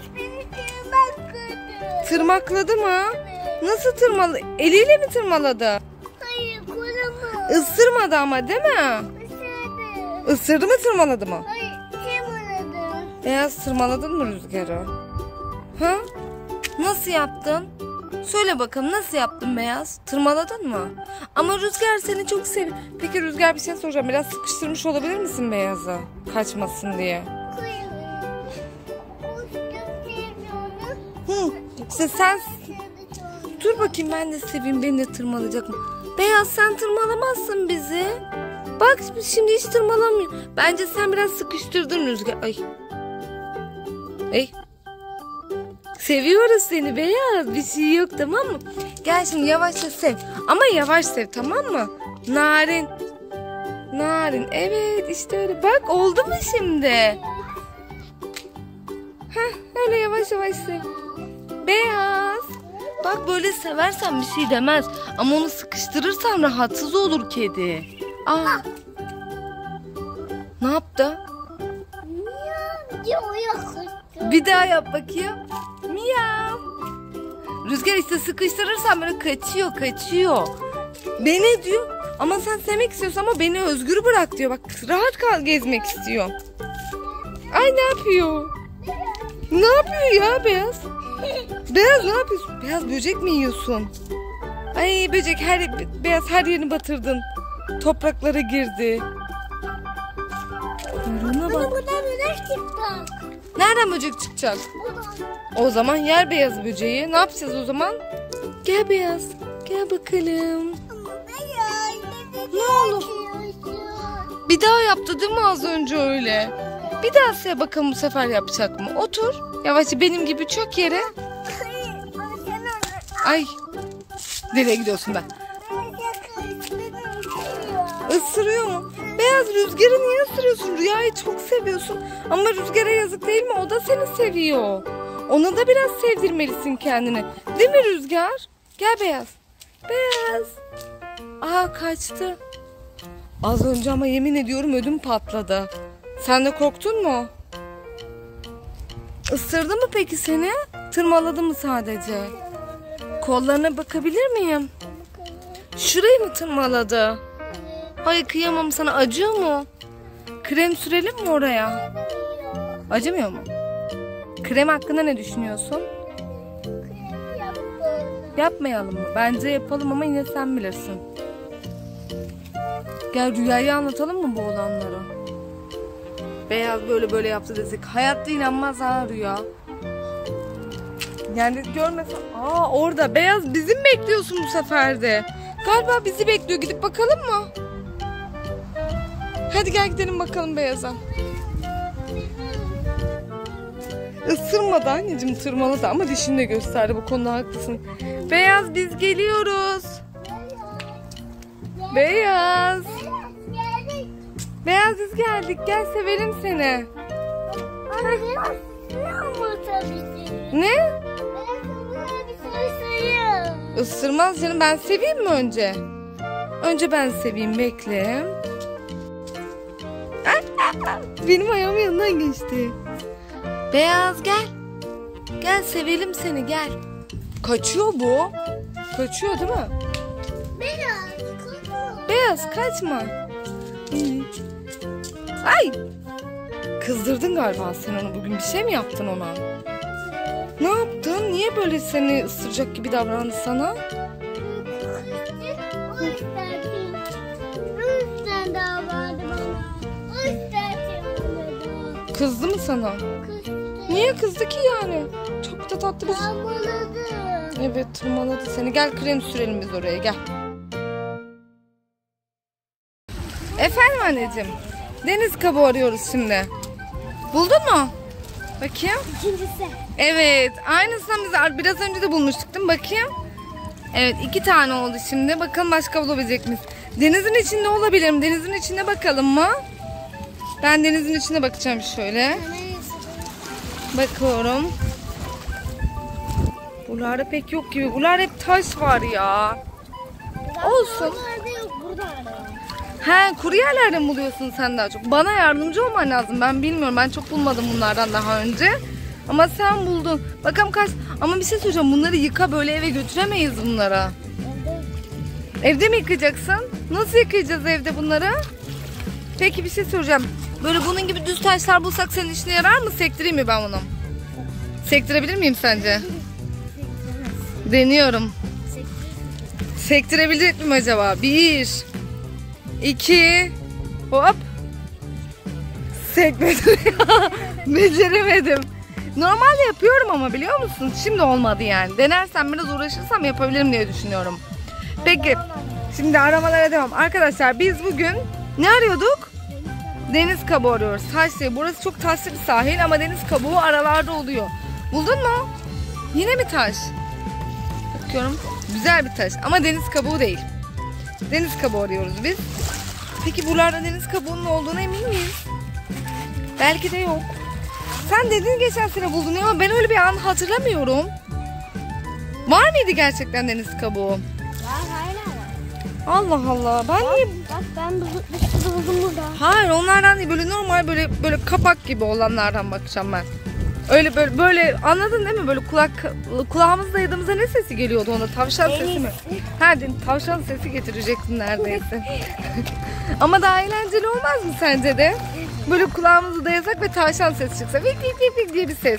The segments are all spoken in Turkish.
beni tırmakladı. Tırmakladı mı? Nasıl tırmaladı? Eliyle mi tırmaladı? Hayır, kolumu. Isırmadı ama değil mi? Isırdı. Isırdı mı, tırmaladı mı? Hayır, tırmaladı. Beyaz, tırmaladın mı Rüzgar'ı? Ha? Nasıl yaptın? Söyle bakalım, nasıl yaptın Beyaz? Tırmaladın mı? Ama Rüzgar seni çok seviyor. Peki Rüzgar, bir şey soracağım. Biraz sıkıştırmış olabilir misin Beyaz'ı? Kaçmasın diye. İşte sen... Dur bakayım, ben de seveyim, beni de tırmalayacak mı? Beyaz, sen tırmalamazsın bizi. Bak şimdi hiç tırmalamıyor. Bence sen biraz sıkıştırdın Rüzgar. Ay. Ay. Seviyoruz seni Beyaz. Bir şey yok, tamam mı? Gel şimdi yavaşça sev. Ama yavaş sev, tamam mı? Narin. Narin. Evet, işte öyle. Bak, oldu mu şimdi? Heh, öyle yavaş yavaş sev. Beyaz. Bak, böyle seversen bir şey demez. Ama onu sıkıştırırsan rahatsız olur kedi. Aa. Ne yaptı? Bir daha yap bakayım. Miyav. Rüzgar, işte sıkıştırırsan böyle kaçıyor. Beni diyor. Ama sen sevmek istiyorsun, ama beni özgür bırak diyor. Bak, rahat kal, gezmek istiyor. Ay, ne yapıyor? Ne yapıyor ya Beyaz? Beyaz, ne yapıyorsun? Beyaz, böcek mi yiyorsun? Ay, böcek, Beyaz her yerini batırdın. Topraklara girdi. Kuyruğuna bak. Buradan böcek çıktı. Nereden böcek çıkacak? O zaman yer Beyaz böceği. Ne yapacağız o zaman? Gel Beyaz. Gel bakalım. Ne oldu? Bir daha yaptı değil mi az önce öyle? Bir daha size bakalım, bu sefer yapacak mı? Otur. Yavaşça benim gibi çök yere. Ay. Nereye gidiyorsun ben? Isırıyor mu? Beyaz, Rüzgar'ı niye ısırıyorsun? Rüyayı çok seviyorsun. Ama Rüzgar'a yazık değil mi? O da seni seviyor. Ona da biraz sevdirmelisin kendini. Değil mi Rüzgar? Gel Beyaz. Beyaz. Aa, kaçtı. Az önce ama yemin ediyorum ödüm patladı. Sen de korktun mu? Isırdı mı peki seni? Tırmaladı mı sadece? Kollarına bakabilir miyim? Şurayı mı tırmaladı? Ay, kıyamam sana. Acıyor mu? Krem sürelim mi oraya? Acımıyor mu? Krem hakkında ne düşünüyorsun? Yapmayalım mı? Bence yapalım ama yine sen bilirsin. Gel, Rüya'yı anlatalım mı bu olanları? Beyaz böyle yaptı desek. Hayatta inanmaz ha Rüya. Yani görmesen. Aa, orada Beyaz, bizi mi bekliyorsun bu sefer de? Galiba bizi bekliyor. Gidip bakalım mı? Hadi gel gidelim bakalım Beyaz'a. Isırmadı anneciğim, tırmaladı ama dişini de gösterdi, bu konuda haklısın. Beyaz, biz geliyoruz. Beyaz. Beyaz, biz geldik, gel sevelim seni. Ne? Isırmaz canım, ben seveyim mi önce? Önce ben seveyim, bekle. Benim ayağımın yanından geçti. Beyaz, gel. Gel sevelim seni, gel. Kaçıyor bu. Kaçıyor değil mi? Beyaz, kaçma. Ay. Kızdırdın galiba sen onu bugün. Bir şey mi yaptın ona? Ne yaptın? Niye böyle seni ısıracak gibi davrandı sana? Kızdı mı sana? Kızdı. Niye kızdı ki yani? Çok da tatlı bir... Tırmaladı. Evet, tırmaladı seni. Gel krem sürelim biz oraya, gel. Efendim anneciğim. Deniz kabuğu arıyoruz şimdi. Buldun mu? Bakayım. İkincisi. Evet, aynısından biz biraz önce de bulmuştuk değil mi? Bakayım. Evet, 2 tane oldu şimdi. Bakalım başka bulabilecek miyiz? Denizin içinde olabilir mi? Denizin içinde bakalım mı? Ben denizin içine bakacağım şöyle. Bakıyorum. Buralarda pek yok gibi. Buralarda hep taş var ya. Olsun. He, kuru yerlerde mi buluyorsun sen daha çok? Bana yardımcı olman lazım. Ben bilmiyorum. Ben çok bulmadım bunlardan daha önce. Ama sen buldun. Bakalım kaç. Ama bir şey söyleyeceğim. Bunları yıka, böyle eve götüremeyiz bunlara. Evde mi yıkayacaksın? Nasıl yıkayacağız evde bunları? Peki bir şey soracağım. Böyle bunun gibi düz taşlar bulsak senin işine yarar mı? Sektireyim mi ben bunu? Sektirebilir miyim sence? Deniyorum. Sektirebilecek miyim acaba? 1 2 hop. Sekmedim ya. Beceremedim. Normalde yapıyorum ama biliyor musun? Şimdi olmadı yani. Denersem, biraz uğraşırsam yapabilirim diye düşünüyorum. Peki. Şimdi aramalara devam. Arkadaşlar biz bugün ne arıyorduk? Deniz kabuğu arıyoruz. Taşlı. Burası çok taşlı bir sahil ama deniz kabuğu aralarda oluyor. Buldun mu? Yine bir taş. Bakıyorum. Güzel bir taş ama deniz kabuğu değil. Deniz kabuğu arıyoruz biz. Peki buralarda deniz kabuğunun olduğuna emin miyiz? Belki de yok. Sen dedin geçen sene buldun ama ben öyle bir an hatırlamıyorum. Var mıydı gerçekten deniz kabuğu? Var hala var. Allah Allah. Ben niye... Bak ben buldum burada. Hayır, onlardan değil, böyle normal böyle kapak gibi olanlardan bakacağım ben. Öyle böyle anladın değil mi? Böyle kulağımızda yadığımızda ne sesi geliyordu ona? Tavşan sesi mi? Ha, tavşan sesi getirecektin neredeyse. Ama daha eğlenceli olmaz mı sence de? Böyle kulağımızı dayasak ve tavşan sesi çıksa. Vik vik vik vik diye bir ses.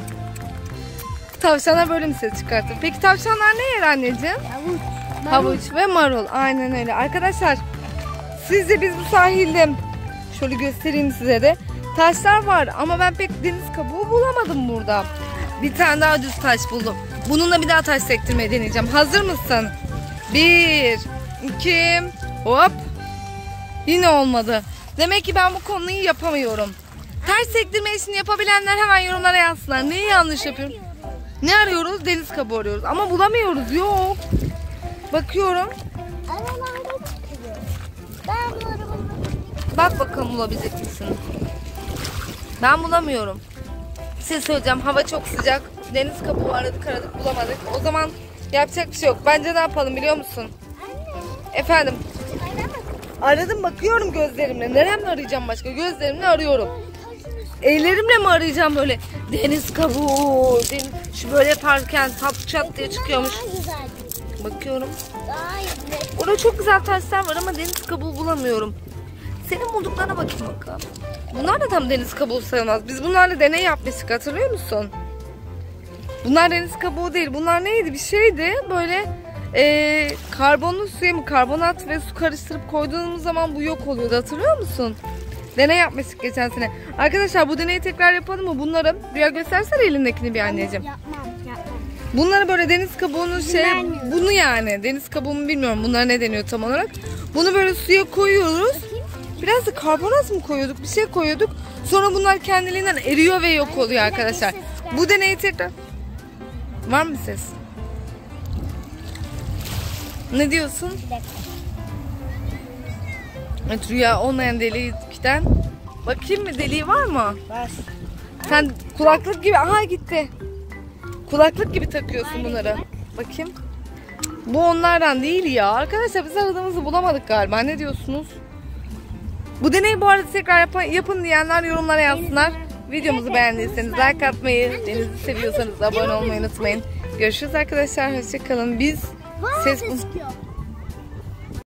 Tavşanlar böyle mi ses çıkartır? Peki tavşanlar ne yer anneciğim? Havuç ve marul. Aynen öyle. Arkadaşlar sizce biz bu sahilde, şöyle göstereyim size de, taşlar var ama ben pek deniz kabuğu bulamadım burada. Bir tane daha düz taş buldum. Bununla bir daha taş sektirmeyi deneyeceğim. Hazır mısın? 1 2 hop. Yine olmadı. Demek ki ben bu konuyu yapamıyorum. Taş sektirme işini yapabilenler hemen yorumlara yazsınlar. Neyi yanlış yapıyorum? Ne arıyoruz? Deniz kabuğu arıyoruz. Ama bulamıyoruz. Yok. Bakıyorum. Aralarda çıkıyor. Ben buldum. Bak bakalım bulabilecek misin? Ben bulamıyorum. Bir şey söyleyeceğim. Hava çok sıcak. Deniz kabuğu aradık bulamadık. O zaman yapacak bir şey yok. Bence ne yapalım biliyor musun? Anne. Efendim? Aramadın. Aradım, bakıyorum gözlerimle. Neremle arayacağım başka? Gözlerimle arıyorum. Ellerimle mi arayacağım böyle? Deniz kabuğu. Şu böyle yaparken tap çat diye çıkıyormuş. Daha güzel. Bakıyorum. Daha iyi. Orada çok güzel taşlar var ama deniz kabuğu bulamıyorum. Senin bulduklarına bakayım bakalım. Bunlar da tam deniz kabuğu sayılmaz. Biz bunlarla deney yapmıştık, hatırlıyor musun? Bunlar deniz kabuğu değil. Bunlar neydi? Bir şeydi. Böyle karbonlu suya mı, karbonat ve su karıştırıp koyduğumuz zaman bu yok oluyordu. Hatırlıyor musun? Deney yapmıştık geçen sene. Arkadaşlar bu deneyi tekrar yapalım mı? Bunları Rüya göstersene elindekini bir anneciğim. Yapmam. Bunları böyle deniz kabuğunun Bilmiyorum. bunu yani deniz kabuğu mu bilmiyorum. Bunlara ne deniyor tam olarak. Bunu böyle suya koyuyoruz. Biraz da karbonat mı koyuyorduk? Bir şey koyuyorduk. Sonra bunlar kendiliğinden eriyor ve yok oluyor arkadaşlar. Bu deneyi tekrar... Var mı ses? Ne diyorsun? Evet, Rüya olmayan delikten. Bakayım mı, deliği var mı? Var. Sen kulaklık gibi... Aha gitti. Kulaklık gibi takıyorsun bunları. Bakayım. Bu onlardan değil ya. Arkadaşlar biz aradığımızı bulamadık galiba. Ne diyorsunuz? Bu deneyi bu arada tekrar yapın diyenler yorumlara yazsınlar. Videomuzu beğendiyseniz like atmayı, Deniz'i seviyorsanız abone olmayı unutmayın. Görüşürüz arkadaşlar. Hoşçakalın. Biz ses... Çıkıyor.